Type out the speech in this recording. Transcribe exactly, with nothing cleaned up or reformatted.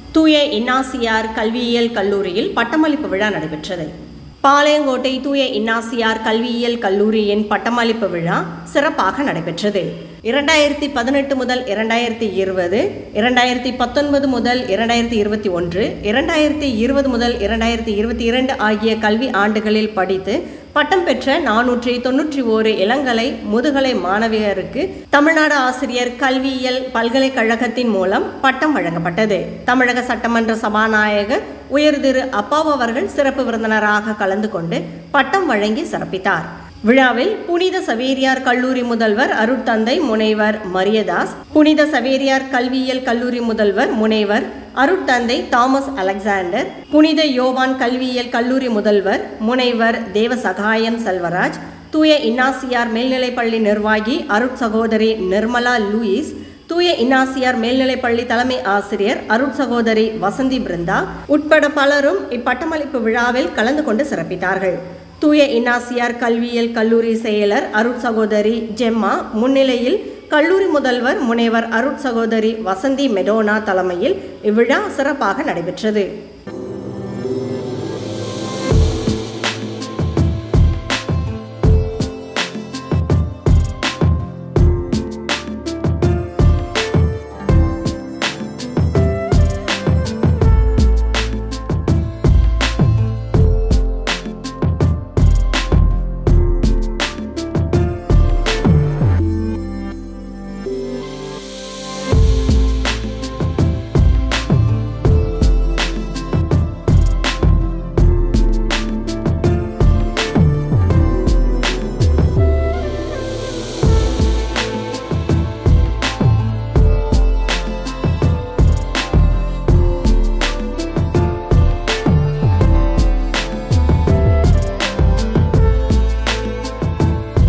தூய இன்னாசியார் கல்வியியல் கல்லூரியில் பட்டமளிப்பு விழா நடைபெற்றது. பாளையங்கோட்டை தூய இன்னாசியார் கல்வியியல் கல்லூரியின் பட்டமளிப்பு விழா சிறப்பாக நடைபெற்றது. இரண்டாயிரத்தி பதினெட்டு முதல் இரண்டாயிரத்தி இருபது, இரண்டாயிரத்தி பத்தொன்பது முதல் இரண்டாயிரத்தி இருபத்தி ஒன்று, இரண்டாயிரத்தி இருபது முதல் இரண்டாயிரத்தி இருபத்தி இரண்டு ஆகிய கல்வி ஆண்டுகளில் படித்து பட்டம் பெற்ற நானூற்றி தொன்னூற்றி ஓரு இளங்கலை முதுகலை மாணவியருக்கு தமிழ்நாடு ஆசிரியர் கல்வியியல் பல்கலைக்கழகத்தின் மூலம் பட்டம் வழங்கப்பட்டது. தமிழக சட்டமன்ற சபாநாயகர் உயர் திரு அப்பாவு அவர்கள் சிறப்பு விருந்தினராக கலந்து கொண்டு பட்டம் வழங்கி சிறப்பித்தார். விழாவில் புனித சவேரியார் கல்லூரி முதல்வர் அருட்தந்தை முனைவர் மரியதாஸ், புனித சவேரியார் கல்வியியல் கல்லூரி முதல்வர் முனைவர் அருட்தந்தை தாமஸ் அலெக்சாண்டர், புனித யோவான் கல்வியியல் கல்லூரி முதல்வர் முனைவர் தேவசகாயம் செல்வராஜ், தூய இன்னாசியார் மேல்நிலைப்பள்ளி நிர்வாகி அருட் சகோதரி நிர்மலா லூயிஸ், தூய இன்னாசியார் மேல்நிலைப்பள்ளி தலைமை ஆசிரியர் அருட் சகோதரி வசந்தி பிருந்தா உட்பட பலரும் இப்பட்டமளிப்பு விழாவில் கலந்து கொண்டு சிறப்பித்தார்கள். தூய இன்னாசியார் கல்வியியல் கல்லூரி செயலர் அருட் சகோதரி ஜெம்மா முன்னிலையில் கல்லூரி முதல்வர் முனைவர் அருட் சகோதரி வசந்தி மெடோனா தலைமையில் இவ்விழா சிறப்பாக நடைபெற்றது.